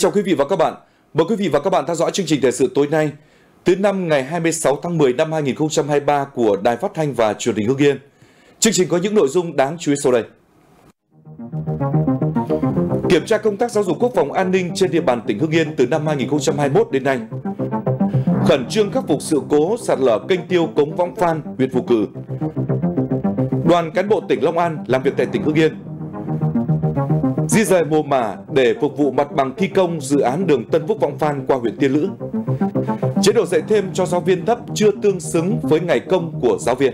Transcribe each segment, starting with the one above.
chào quý vị và các bạn. Mời quý vị và các bạn theo dõi chương trình thời sự tối nay, thứ năm ngày 26 tháng 10 năm 2023 của Đài Phát thanh và Truyền hình Hưng Yên. Chương trình có những nội dung đáng chú ý sau đây. Kiểm tra công tác giáo dục quốc phòng an ninh trên địa bàn tỉnh Hưng Yên từ năm 2021 đến nay. Khẩn trương khắc phục sự cố sạt lở kênh tiêu Cống Võng Phan, huyện Phù Cử. Đoàn cán bộ tỉnh Long An làm việc tại tỉnh Hưng Yên. Di rời mồ mả để phục vụ mặt bằng thi công dự án đường Tân Phúc Võng Phan qua huyện Tiên Lữ. Chế độ dạy thêm cho giáo viên thấp chưa tương xứng với ngày công của giáo viên.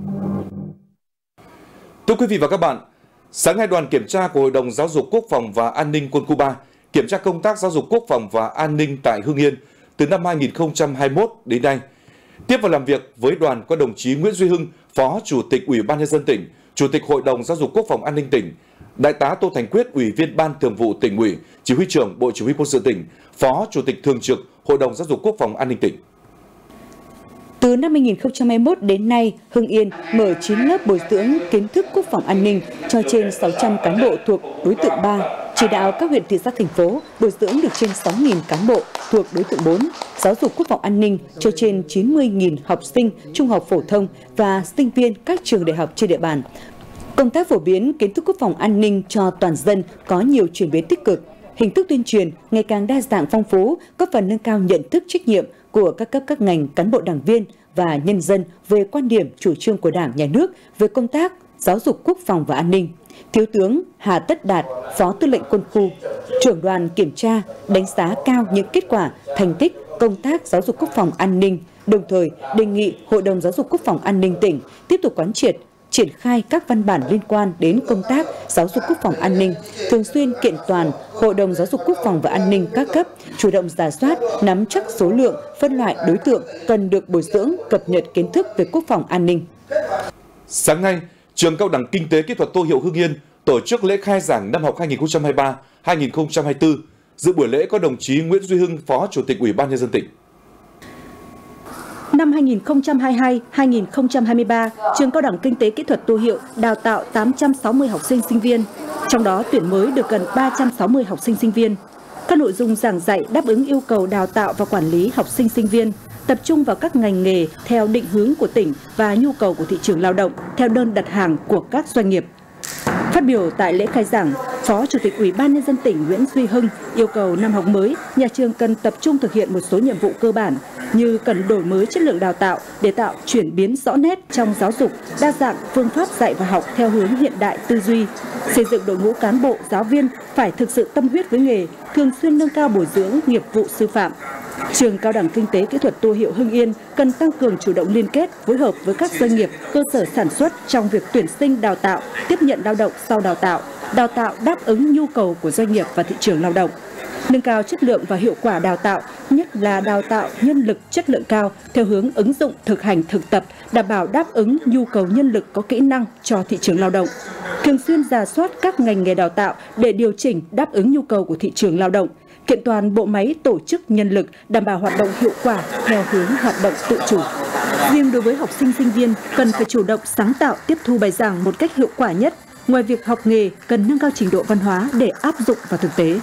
Thưa quý vị và các bạn, sáng nay đoàn kiểm tra của Hội đồng Giáo dục Quốc phòng và An ninh Quân khu 3 kiểm tra công tác giáo dục quốc phòng và an ninh tại Hưng Yên từ năm 2021 đến nay. Tiếp và làm việc với đoàn có đồng chí Nguyễn Duy Hưng, Phó Chủ tịch Ủy ban Nhân dân tỉnh, Chủ tịch Hội đồng Giáo dục Quốc phòng An ninh tỉnh, Đại tá Tô Thành Quyết, Ủy viên Ban Thường vụ Tỉnh ủy, Chỉ huy trưởng Bộ Chỉ huy Quân sự tỉnh, Phó Chủ tịch Thường trực Hội đồng Giáo dục Quốc phòng An ninh tỉnh. Từ năm 2021 đến nay, Hưng Yên mở 9 lớp bồi dưỡng kiến thức quốc phòng an ninh cho trên 600 cán bộ thuộc đối tượng 3, chỉ đạo các huyện, thị xã, thành phố bồi dưỡng được trên 6.000 cán bộ thuộc đối tượng 4, giáo dục quốc phòng an ninh cho trên 90.000 học sinh trung học phổ thông và sinh viên các trường đại học trên địa bàn. Công tác phổ biến kiến thức quốc phòng an ninh cho toàn dân có nhiều chuyển biến tích cực, hình thức tuyên truyền ngày càng đa dạng phong phú, góp phần nâng cao nhận thức trách nhiệm của các cấp các ngành, cán bộ đảng viên và nhân dân về quan điểm chủ trương của Đảng, Nhà nước về công tác giáo dục quốc phòng và an ninh. Thiếu tướng Hà Tất Đạt, Phó Tư lệnh Quân khu, trưởng đoàn kiểm tra đánh giá cao những kết quả, thành tích công tác giáo dục quốc phòng an ninh, đồng thời đề nghị Hội đồng Giáo dục Quốc phòng An ninh tỉnh tiếp tục quán triệt, triển khai các văn bản liên quan đến công tác giáo dục quốc phòng an ninh, thường xuyên kiện toàn Hội đồng Giáo dục Quốc phòng và An ninh các cấp, chủ động rà soát, nắm chắc số lượng, phân loại đối tượng cần được bồi dưỡng, cập nhật kiến thức về quốc phòng an ninh. Sáng nay, Trường Cao đẳng Kinh tế Kỹ thuật Tô Hiệu Hưng Yên tổ chức lễ khai giảng năm học 2023-2024. Dự buổi lễ có đồng chí Nguyễn Duy Hưng, Phó Chủ tịch Ủy ban Nhân dân tỉnh. Năm 2022-2023, Trường Cao đẳng Kinh tế Kỹ thuật Tô Hiệu đào tạo 860 học sinh sinh viên, trong đó tuyển mới được gần 360 học sinh sinh viên. Các nội dung giảng dạy đáp ứng yêu cầu đào tạo và quản lý học sinh sinh viên, tập trung vào các ngành nghề theo định hướng của tỉnh và nhu cầu của thị trường lao động theo đơn đặt hàng của các doanh nghiệp. Phát biểu tại lễ khai giảng, Phó Chủ tịch Ủy ban Nhân dân tỉnh Nguyễn Duy Hưng yêu cầu năm học mới, nhà trường cần tập trung thực hiện một số nhiệm vụ cơ bản như cần đổi mới chất lượng đào tạo để tạo chuyển biến rõ nét trong giáo dục, đa dạng phương pháp dạy và học theo hướng hiện đại tư duy, xây dựng đội ngũ cán bộ, giáo viên phải thực sự tâm huyết với nghề, thường xuyên nâng cao bồi dưỡng nghiệp vụ sư phạm. Trường Cao đẳng Kinh tế Kỹ thuật Tô Hiệu Hưng Yên cần tăng cường chủ động liên kết, phối hợp với các doanh nghiệp, cơ sở sản xuất trong việc tuyển sinh đào tạo, tiếp nhận lao động sau đào tạo đáp ứng nhu cầu của doanh nghiệp và thị trường lao động. Nâng cao chất lượng và hiệu quả đào tạo, nhất là đào tạo nhân lực chất lượng cao theo hướng ứng dụng thực hành thực tập, đảm bảo đáp ứng nhu cầu nhân lực có kỹ năng cho thị trường lao động. Thường xuyên rà soát các ngành nghề đào tạo để điều chỉnh đáp ứng nhu cầu của thị trường lao động. Kiện toàn bộ máy tổ chức nhân lực đảm bảo hoạt động hiệu quả theo hướng hoạt động tự chủ. Riêng đối với học sinh sinh viên cần phải chủ động sáng tạo tiếp thu bài giảng một cách hiệu quả nhất. Ngoài việc học nghề, cần nâng cao trình độ văn hóa để áp dụng vào thực tế.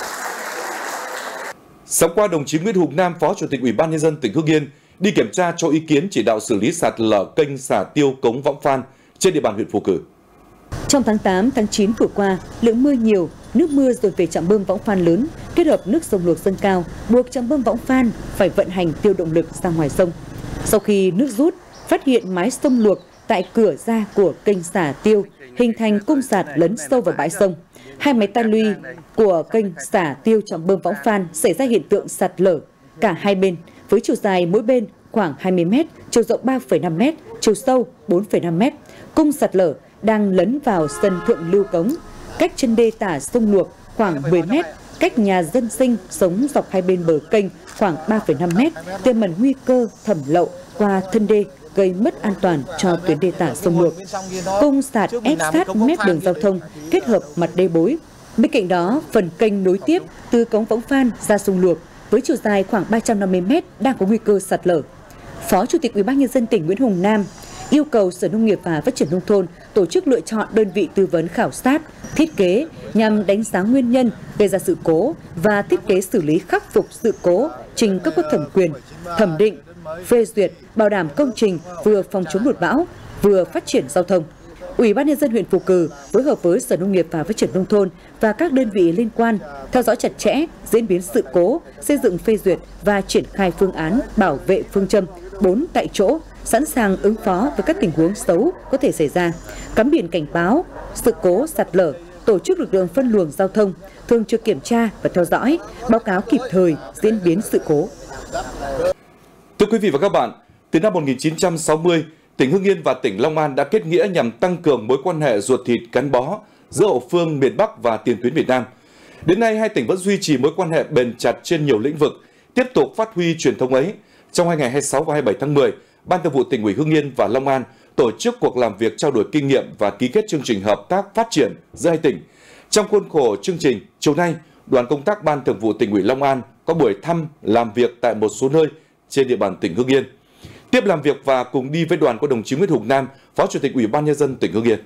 Sáng qua, đồng chí Nguyễn Hùng Nam, Phó Chủ tịch Ủy ban Nhân dân tỉnh Hưng Yên đi kiểm tra cho ý kiến chỉ đạo xử lý sạt lở kênh xả tiêu Cống Võng Phan trên địa bàn huyện Phù Cử. Trong tháng 8, tháng 9 vừa qua, lượng mưa nhiều, nước mưa dồn về trạm bơm Võng Phan lớn, kết hợp nước sông luộc dâng cao, buộc trạm bơm Võng Phan phải vận hành tiêu động lực ra ngoài sông. Sau khi nước rút, phát hiện mái sông luộc tại cửa ra của kênh xả tiêu hình thành cung sạt lấn sâu vào bãi sông. Hai máy ta luy của kênh xả tiêu trạm bơm Võng Phan xảy ra hiện tượng sạt lở cả hai bên, với chiều dài mỗi bên khoảng 20 m, chiều rộng 3,5 m, chiều sâu 4,5 m. Cung sạt lở đang lấn vào sân thượng lưu cống, cách chân đê tả sông luộc khoảng 10 m, cách nhà dân sinh sống dọc hai bên bờ kênh khoảng 3,5 m, tiềm ẩn nguy cơ thẩm lậu qua thân đê, gây mất an toàn cho tuyến đê tả sông luộc. Cung sạt ép sát mép đường giao thông, kết hợp mặt đê bối. Bên cạnh đó, phần kênh nối tiếp từ cống Võng Phan ra sông luộc với chiều dài khoảng 350 m đang có nguy cơ sạt lở. Phó Chủ tịch Ủy ban Nhân dân tỉnh Nguyễn Hùng Nam yêu cầu Sở Nông nghiệp và Phát triển Nông thôn tổ chức lựa chọn đơn vị tư vấn khảo sát, thiết kế nhằm đánh giá nguyên nhân gây ra sự cố và thiết kế xử lý khắc phục sự cố trình cấp có thẩm quyền thẩm định, phê duyệt, bảo đảm công trình vừa phòng chống lụt bão vừa phát triển giao thông. Ủy ban nhân dân huyện Phù Cử phối hợp với Sở Nông nghiệp và Phát triển nông thôn và các đơn vị liên quan theo dõi chặt chẽ diễn biến sự cố, xây dựng phê duyệt và triển khai phương án bảo vệ phương châm 4 tại chỗ, sẵn sàng ứng phó với các tình huống xấu có thể xảy ra, cắm biển cảnh báo sự cố sạt lở, tổ chức lực lượng phân luồng giao thông, thường trực kiểm tra và theo dõi, báo cáo kịp thời diễn biến sự cố. Thưa quý vị và các bạn, từ năm 1960, tỉnh Hưng Yên và tỉnh Long An đã kết nghĩa nhằm tăng cường mối quan hệ ruột thịt gắn bó giữa hậu phương miền Bắc và tiền tuyến Việt Nam. Đến nay, hai tỉnh vẫn duy trì mối quan hệ bền chặt trên nhiều lĩnh vực, tiếp tục phát huy truyền thống ấy. Trong hai ngày 26 và 27 tháng 10, Ban Thường vụ Tỉnh ủy Hưng Yên và Long An tổ chức cuộc làm việc trao đổi kinh nghiệm và ký kết chương trình hợp tác phát triển giữa hai tỉnh. Trong khuôn khổ chương trình, chiều nay, đoàn công tác Ban Thường vụ Tỉnh ủy Long An có buổi thăm làm việc tại một số nơi trên địa bàn tỉnh Hưng Yên. Tiếp làm việc và cùng đi với đoàn có đồng chí Nguyễn Hùng Nam, Phó Chủ tịch Ủy ban nhân dân tỉnh Hưng Yên.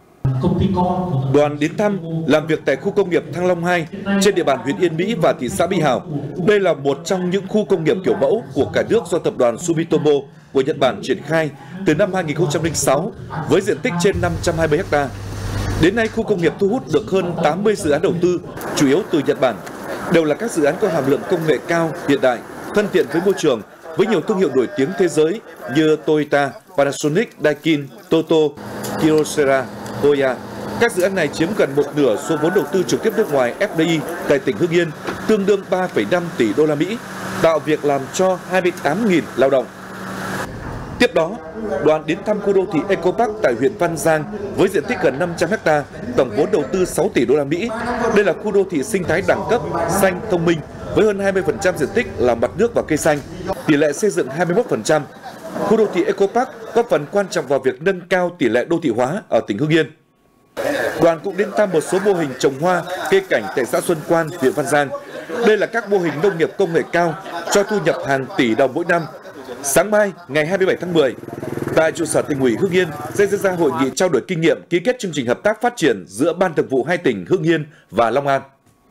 Đoàn đến thăm, làm việc tại khu công nghiệp Thăng Long 2 trên địa bàn huyện Yên Mỹ và thị xã Mỹ Hào. Đây là một trong những khu công nghiệp kiểu mẫu của cả nước do tập đoàn Sumitomo của Nhật Bản triển khai từ năm 2006 với diện tích trên 520 ha. Đến nay, khu công nghiệp thu hút được hơn 80 dự án đầu tư, chủ yếu từ Nhật Bản. Đều là các dự án có hàm lượng công nghệ cao, hiện đại, thân thiện với môi trường, với nhiều thương hiệu nổi tiếng thế giới như Toyota, Panasonic, Daikin, Toto, Kyocera, Hoya. Các dự án này chiếm gần một nửa số vốn đầu tư trực tiếp nước ngoài FDI tại tỉnh Hưng Yên, tương đương 3,5 tỷ đô la Mỹ, tạo việc làm cho 28.000 lao động. Tiếp đó, đoàn đến thăm khu đô thị Eco Park tại huyện Văn Giang với diện tích gần 500 ha, tổng vốn đầu tư 6 tỷ đô la Mỹ. Đây là khu đô thị sinh thái đẳng cấp, xanh, thông minh với hơn 20% diện tích là mặt nước và cây xanh, tỷ lệ xây dựng 21%. Khu đô thị Eco Park góp phần quan trọng vào việc nâng cao tỷ lệ đô thị hóa ở tỉnh Hưng Yên. Đoàn cũng đến thăm một số mô hình trồng hoa, cây cảnh tại xã Xuân Quan, huyện Văn Giang. Đây là các mô hình nông nghiệp công nghệ cao cho thu nhập hàng tỷ đồng mỗi năm. Sáng mai, ngày 27 tháng 10, tại trụ sở tỉnh ủy Hưng Yên sẽ diễn ra hội nghị trao đổi kinh nghiệm ký kết chương trình hợp tác phát triển giữa Ban Thường vụ hai tỉnh Hưng Yên và Long An.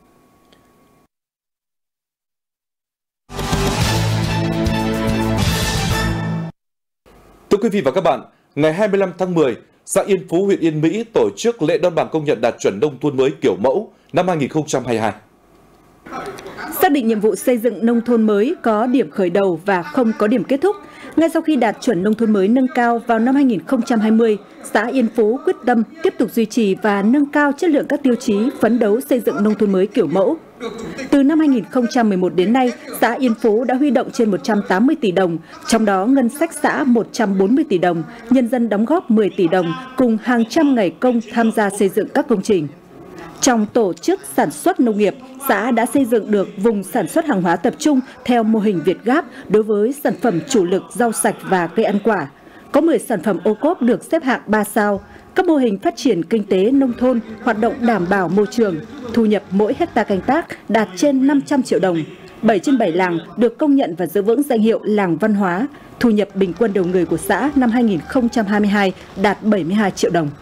Thưa quý vị và các bạn, ngày 25 tháng 10, xã Yên Phú, huyện Yên Mỹ tổ chức lễ đón bằng công nhận đạt chuẩn nông thôn mới kiểu mẫu năm 2022. Xác định nhiệm vụ xây dựng nông thôn mới có điểm khởi đầu và không có điểm kết thúc. Ngay sau khi đạt chuẩn nông thôn mới nâng cao vào năm 2020, xã Yên Phú quyết tâm tiếp tục duy trì và nâng cao chất lượng các tiêu chí phấn đấu xây dựng nông thôn mới kiểu mẫu. Từ năm 2011 đến nay, xã Yên Phú đã huy động trên 180 tỷ đồng, trong đó ngân sách xã 140 tỷ đồng, nhân dân đóng góp 10 tỷ đồng cùng hàng trăm ngày công tham gia xây dựng các công trình. Trong tổ chức sản xuất nông nghiệp, xã đã xây dựng được vùng sản xuất hàng hóa tập trung theo mô hình Việt Gáp đối với sản phẩm chủ lực rau sạch và cây ăn quả. Có 10 sản phẩm ô cốp được xếp hạng 3 sao. Các mô hình phát triển kinh tế nông thôn hoạt động đảm bảo môi trường, thu nhập mỗi hectare canh tác đạt trên 500 triệu đồng. 7 trên 7 làng được công nhận và giữ vững danh hiệu làng văn hóa. Thu nhập bình quân đầu người của xã năm 2022 đạt 72 triệu đồng.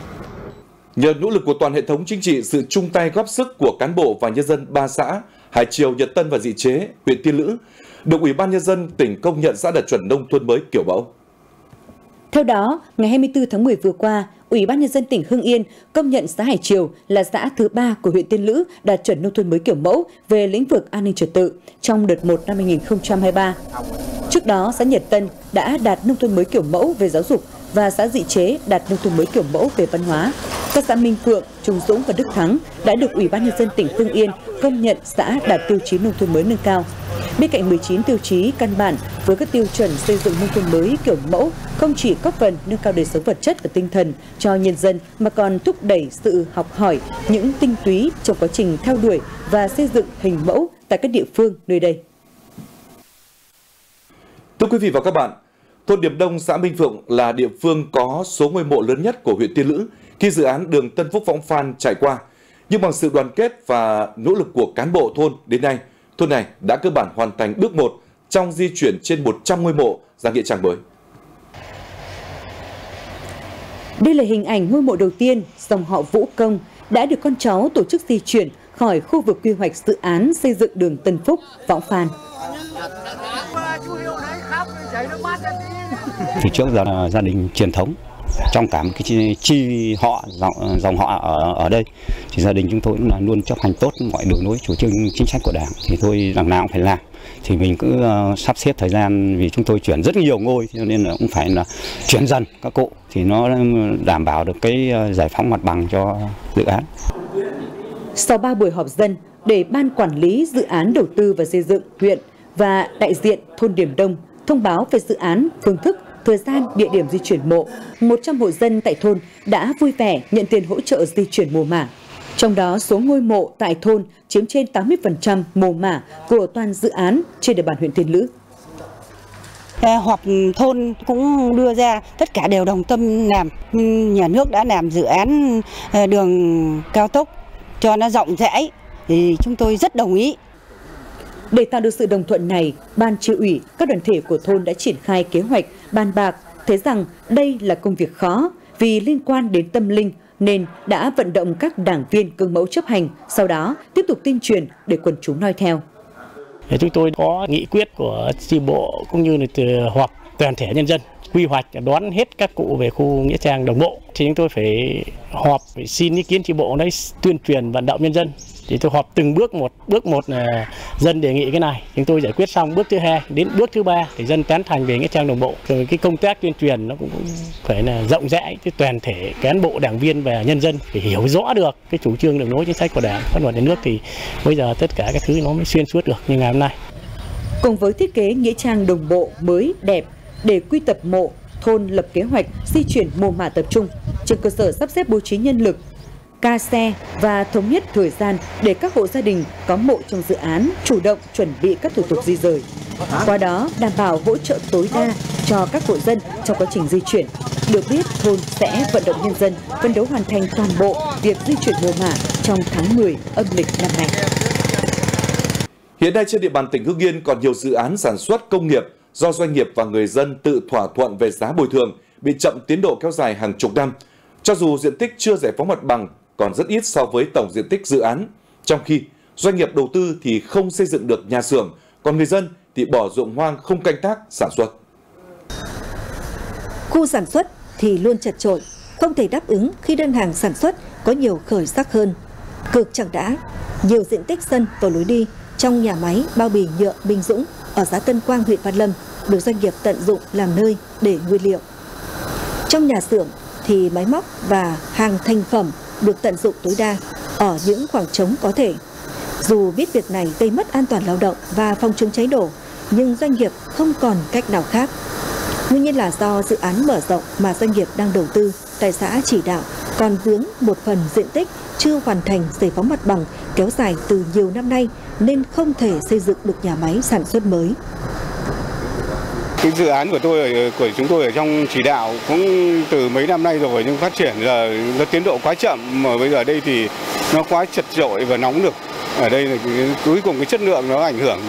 Nhờ nỗ lực của toàn hệ thống chính trị, sự chung tay góp sức của cán bộ và nhân dân ba xã Hải Triều, Nhật Tân và Dị Chế, huyện Tiên Lữ, được Ủy ban nhân dân tỉnh công nhận xã đạt chuẩn nông thôn mới kiểu mẫu. Theo đó, ngày 24 tháng 10 vừa qua, Ủy ban nhân dân tỉnh Hưng Yên công nhận xã Hải Triều là xã thứ 3 của huyện Tiên Lữ đạt chuẩn nông thôn mới kiểu mẫu về lĩnh vực an ninh trật tự trong đợt 1 năm 2023. Trước đó, xã Nhật Tân đã đạt nông thôn mới kiểu mẫu về giáo dục và xã Dị Chế đạt nông thôn mới kiểu mẫu về văn hóa. Các xã Minh Phượng, Trung Dũng và Đức Thắng đã được Ủy ban nhân dân tỉnh Hưng Yên công nhận xã đạt tiêu chí nông thôn mới nâng cao. Bên cạnh 19 tiêu chí căn bản với các tiêu chuẩn xây dựng nông thôn mới kiểu mẫu không chỉ góp phần nâng cao đời sống vật chất và tinh thần cho nhân dân mà còn thúc đẩy sự học hỏi những tinh túy trong quá trình theo đuổi và xây dựng hình mẫu tại các địa phương nơi đây. Thưa quý vị và các bạn, thôn Điềm Đông, xã Minh Phượng là địa phương có số ngôi mộ lớn nhất của huyện Tiên Lữ khi dự án đường Tân Phúc Võng Phan trải qua. Nhưng bằng sự đoàn kết và nỗ lực của cán bộ thôn, đến nay, thôn này đã cơ bản hoàn thành bước 1 trong di chuyển trên 100 ngôi mộ ra nghĩa trang mới. Đây là hình ảnh ngôi mộ đầu tiên dòng họ Vũ Công đã được con cháu tổ chức di chuyển khỏi khu vực quy hoạch dự án xây dựng đường Tân Phúc, Võng Phan. Thì trước giờ là gia đình truyền thống trong cả một cái chi họ dòng họ ở đây, thì gia đình chúng tôi cũng là luôn chấp hành tốt mọi đường lối chủ trương chính sách của Đảng, thì tôi đằng nào cũng phải làm. Thì mình cứ sắp xếp thời gian, vì chúng tôi chuyển rất nhiều ngôi cho nên là cũng phải là chuyển dần các cụ thì nó đảm bảo được cái giải phóng mặt bằng cho dự án. Sau 3 buổi họp dân để Ban Quản lý Dự án Đầu tư và Xây dựng huyện và đại diện thôn Điểm Đông thông báo về dự án, phương thức, thời gian, địa điểm di chuyển mộ, 100 hộ dân tại thôn đã vui vẻ nhận tiền hỗ trợ di chuyển mồ mả. Trong đó, số ngôi mộ tại thôn chiếm trên 80% mồ mả của toàn dự án trên địa bàn huyện Tiên Lữ. Họp thôn cũng đưa ra tất cả đều đồng tâm làm. Nhà nước đã làm dự án đường cao tốc cho nó rộng rãi thì chúng tôi rất đồng ý. Để tạo được sự đồng thuận này, Ban Chi ủy, các đoàn thể của thôn đã triển khai kế hoạch bàn bạc, thấy rằng đây là công việc khó vì liên quan đến tâm linh nên đã vận động các đảng viên gương mẫu chấp hành, sau đó tiếp tục tuyên truyền để quần chúng noi theo. Chúng tôi có nghị quyết của chi bộ cũng như là họp toàn thể nhân dân quy hoạch đón hết các cụ về khu nghĩa trang Đồng Bộ, thì chúng tôi phải họp phải xin ý kiến chi bộ đấy, tuyên truyền vận động nhân dân. Thì tôi họp từng bước một là dân đề nghị cái này, chúng tôi giải quyết xong bước thứ 2 đến bước thứ 3 thì dân tán thành về nghĩa trang Đồng Bộ. Rồi cái công tác tuyên truyền nó cũng phải là rộng rãi, cái toàn thể cán bộ, đảng viên và nhân dân phải hiểu rõ được cái chủ trương, đường lối chính sách của Đảng, pháp luật nhà nước, thì bây giờ tất cả các thứ nó mới xuyên suốt được như ngày hôm nay. Cùng với thiết kế nghĩa trang Đồng Bộ mới đẹp để quy tập mộ, thôn lập kế hoạch di chuyển mồ mả tập trung trên cơ sở sắp xếp bố trí nhân lực, ca xe và thống nhất thời gian để các hộ gia đình có mộ trong dự án chủ động chuẩn bị các thủ tục di rời. Qua đó đảm bảo hỗ trợ tối đa cho các hộ dân trong quá trình di chuyển. Được biết, thôn sẽ vận động nhân dân phấn đấu hoàn thành toàn bộ việc di chuyển mồ mả trong tháng 10 âm lịch năm nay. Hiện nay trên địa bàn tỉnh Hưng Yên còn nhiều dự án sản xuất công nghiệp do doanh nghiệp và người dân tự thỏa thuận về giá bồi thường bị chậm tiến độ kéo dài hàng chục năm. Cho dù diện tích chưa giải phóng mặt bằng còn rất ít so với tổng diện tích dự án, trong khi doanh nghiệp đầu tư thì không xây dựng được nhà xưởng, còn người dân thì bỏ ruộng hoang không canh tác sản xuất. Khu sản xuất thì luôn chật chội, không thể đáp ứng khi đơn hàng sản xuất có nhiều khởi sắc hơn. Cực chẳng đã, nhiều diện tích sân và lối đi trong nhà máy bao bì nhựa Minh Dũng ở xã Tân Quang, huyện Văn Lâm được doanh nghiệp tận dụng làm nơi để nguyên liệu. Trong nhà xưởng thì máy móc và hàng thành phẩm được tận dụng tối đa ở những khoảng trống có thể. Dù biết việc này gây mất an toàn lao động và phòng chống cháy nổ, nhưng doanh nghiệp không còn cách nào khác. Nguyên nhân là do dự án mở rộng mà doanh nghiệp đang đầu tư tại xã chỉ đạo còn vướng một phần diện tích chưa hoàn thành giải phóng mặt bằng kéo dài từ nhiều năm nay nên không thể xây dựng được nhà máy sản xuất mới. Cái dự án của chúng tôi ở trong chỉ đạo cũng từ mấy năm nay rồi, nhưng phát triển là nó tiến độ quá chậm, mà bây giờ đây thì nó quá chật chội và nóng nực. Ở đây là cuối cùng cái chất lượng nó ảnh hưởng.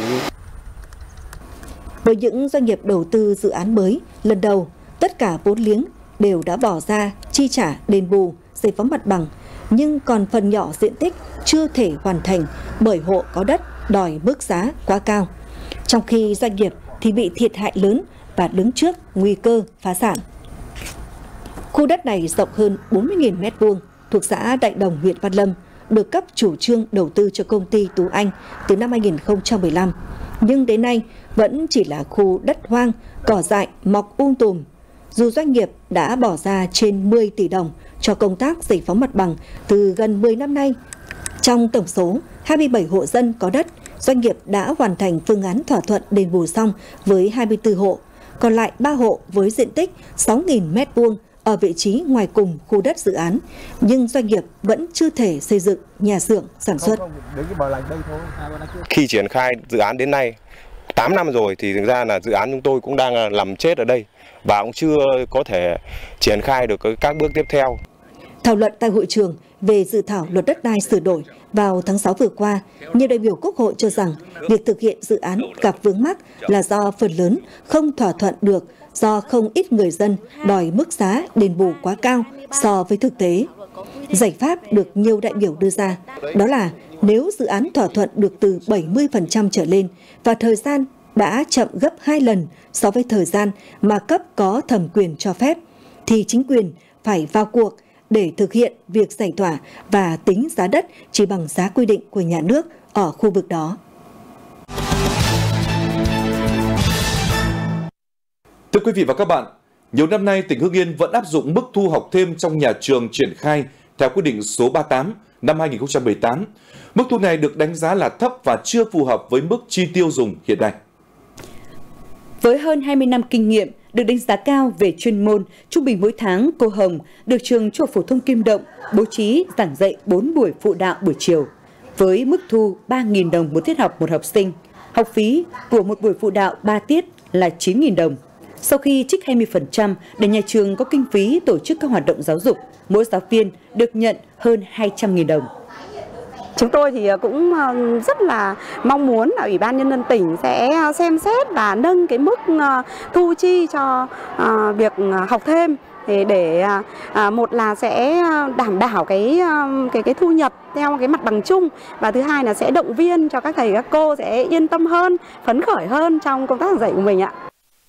Với những doanh nghiệp đầu tư dự án mới lần đầu, tất cả vốn liếng đều đã bỏ ra chi trả đền bù, giải phóng mặt bằng, nhưng còn phần nhỏ diện tích chưa thể hoàn thành bởi hộ có đất đòi mức giá quá cao. Trong khi doanh nghiệp thì bị thiệt hại lớn và đứng trước nguy cơ phá sản. Khu đất này rộng hơn 40.000 m² thuộc xã Đại Đồng, huyện Văn Lâm, được cấp chủ trương đầu tư cho công ty Tú Anh từ năm 2015, nhưng đến nay vẫn chỉ là khu đất hoang, cỏ dại mọc tùm. Dù doanh nghiệp đã bỏ ra trên 10 tỷ đồng cho công tác giải phóng mặt bằng từ gần 10 năm nay, trong tổng số 27 hộ dân có đất, doanh nghiệp đã hoàn thành phương án thỏa thuận đền bù xong với 24 hộ, còn lại 3 hộ với diện tích 6.000 m² ở vị trí ngoài cùng khu đất dự án, nhưng doanh nghiệp vẫn chưa thể xây dựng nhà xưởng sản xuất. Khi triển khai dự án đến nay 8 năm rồi thì thực ra là dự án chúng tôi cũng đang làm chết ở đây và cũng chưa có thể triển khai được các bước tiếp theo. Thảo luận tại hội trường về dự thảo luật đất đai sửa đổi vào tháng 6 vừa qua, nhiều đại biểu Quốc hội cho rằng việc thực hiện dự án gặp vướng mắc là do phần lớn không thỏa thuận được, do không ít người dân đòi mức giá đền bù quá cao so với thực tế. Giải pháp được nhiều đại biểu đưa ra, đó là nếu dự án thỏa thuận được từ 70% trở lên và thời gian đã chậm gấp 2 lần so với thời gian mà cấp có thẩm quyền cho phép, thì chính quyền phải vào cuộc để thực hiện việc giải tỏa và tính giá đất chỉ bằng giá quy định của nhà nước ở khu vực đó. Thưa quý vị và các bạn, nhiều năm nay tỉnh Hưng Yên vẫn áp dụng mức thu học thêm trong nhà trường triển khai theo quyết định số 38 năm 2018. Mức thu này được đánh giá là thấp và chưa phù hợp với mức chi tiêu dùng hiện nay. Với hơn 20 năm kinh nghiệm, được đánh giá cao về chuyên môn, trung bình mỗi tháng cô Hồng được trường Trung học phổ thông Kim Động bố trí giảng dạy 4 buổi phụ đạo buổi chiều. Với mức thu 3.000 đồng một tiết học một học sinh, học phí của một buổi phụ đạo 3 tiết là 9.000 đồng. Sau khi trích 20% để nhà trường có kinh phí tổ chức các hoạt động giáo dục, mỗi giáo viên được nhận hơn 200.000 đồng. Chúng tôi thì cũng rất là mong muốn là Ủy ban Nhân dân tỉnh sẽ xem xét và nâng cái mức thu chi cho việc học thêm để một là sẽ đảm bảo cái thu nhập theo cái mặt bằng chung, và thứ hai là sẽ động viên cho các thầy các cô sẽ yên tâm hơn, phấn khởi hơn trong công tác giảng dạy của mình ạ.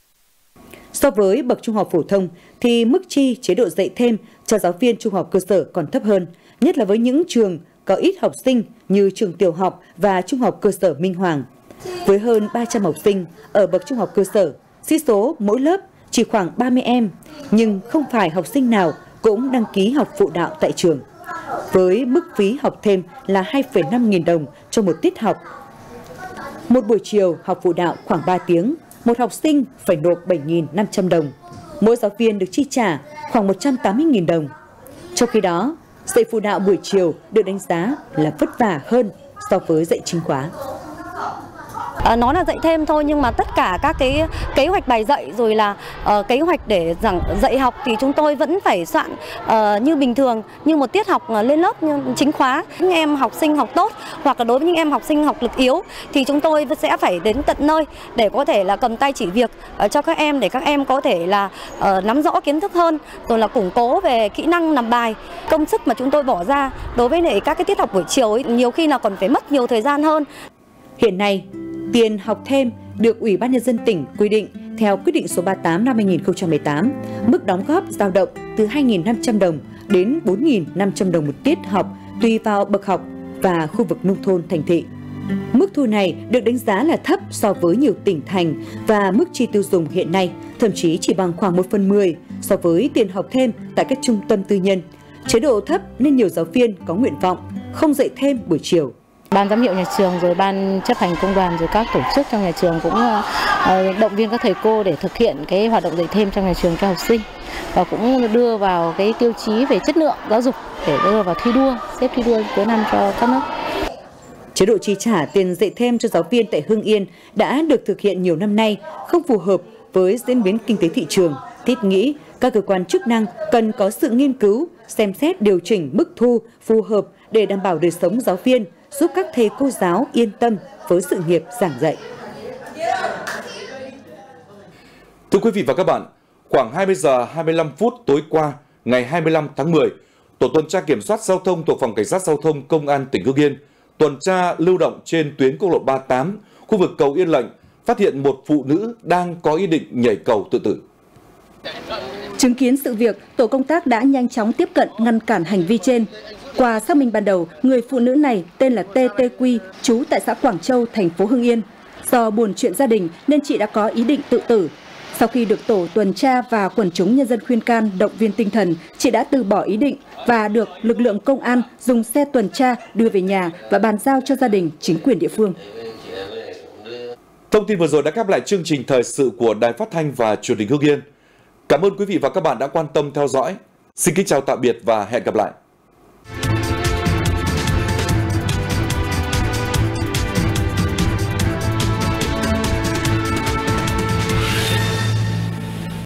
So với bậc trung học phổ thông thì mức chi chế độ dạy thêm cho giáo viên trung học cơ sở còn thấp hơn, nhất là với những trường có ít học sinh như trường tiểu học và trung học cơ sở Minh Hoàng. Với hơn 300 học sinh ở bậc trung học cơ sở, sĩ số mỗi lớp chỉ khoảng 30 em, nhưng không phải học sinh nào cũng đăng ký học phụ đạo tại trường. Với mức phí học thêm là 2,5 nghìn đồng cho một tiết học. Một buổi chiều học phụ đạo khoảng 3 tiếng, một học sinh phải nộp 7.500 đồng. Mỗi giáo viên được chi trả khoảng 180.000 đồng. Trong khi đó, dạy phụ đạo buổi chiều được đánh giá là vất vả hơn so với dạy chính khóa. Nó là dạy thêm thôi, nhưng mà tất cả các cái kế hoạch bài dạy rồi là kế hoạch để dạy học thì chúng tôi vẫn phải soạn như bình thường, như một tiết học lên lớp như chính khóa. Những em học sinh học tốt hoặc là đối với những em học sinh học lực yếu thì chúng tôi sẽ phải đến tận nơi để có thể là cầm tay chỉ việc cho các em, để các em có thể là nắm rõ kiến thức hơn, rồi là củng cố về kỹ năng làm bài. Công sức mà chúng tôi bỏ ra đối với các cái tiết học buổi chiều ấy, nhiều khi là còn phải mất nhiều thời gian hơn. Hiện nay, tiền học thêm được Ủy ban Nhân dân tỉnh quy định theo quyết định số 38 năm 2018, mức đóng góp dao động từ 2.500 đồng đến 4.500 đồng một tiết học tùy vào bậc học và khu vực nông thôn thành thị. Mức thu này được đánh giá là thấp so với nhiều tỉnh thành và mức chi tiêu dùng hiện nay thậm chí chỉ bằng khoảng 1/10 so với tiền học thêm tại các trung tâm tư nhân. Chế độ thấp nên nhiều giáo viên có nguyện vọng không dạy thêm buổi chiều. Ban giám hiệu nhà trường rồi ban chấp hành công đoàn rồi các tổ chức trong nhà trường cũng động viên các thầy cô để thực hiện cái hoạt động dạy thêm trong nhà trường cho học sinh, và cũng đưa vào cái tiêu chí về chất lượng giáo dục để đưa vào thi đua, xếp thi đua cuối năm cho các lớp. Chế độ chi trả tiền dạy thêm cho giáo viên tại Hưng Yên đã được thực hiện nhiều năm nay, không phù hợp với diễn biến kinh tế thị trường. Thiết nghĩ các cơ quan chức năng cần có sự nghiên cứu, xem xét điều chỉnh mức thu phù hợp để đảm bảo đời sống giáo viên, giúp các thầy cô giáo yên tâm với sự nghiệp giảng dạy. Thưa quý vị và các bạn, khoảng 20 giờ 25 phút tối qua, ngày 25 tháng 10, Tổ tuần tra kiểm soát giao thông thuộc Phòng Cảnh sát Giao thông Công an tỉnh Hưng Yên tuần tra lưu động trên tuyến quốc lộ 38, khu vực cầu Yên Lệnh, phát hiện một phụ nữ đang có ý định nhảy cầu tự tử. Chứng kiến sự việc, tổ công tác đã nhanh chóng tiếp cận ngăn cản hành vi trên. Qua xác minh ban đầu, người phụ nữ này tên là TTQ, trú tại xã Quảng Châu, thành phố Hưng Yên. Do buồn chuyện gia đình nên chị đã có ý định tự tử. Sau khi được tổ tuần tra và quần chúng nhân dân khuyên can, động viên tinh thần, chị đã từ bỏ ý định và được lực lượng công an dùng xe tuần tra đưa về nhà và bàn giao cho gia đình, chính quyền địa phương. Thông tin vừa rồi đã khép lại chương trình thời sự của Đài Phát thanh và Truyền hình Hưng Yên. Cảm ơn quý vị và các bạn đã quan tâm theo dõi. Xin kính chào tạm biệt và hẹn gặp lại.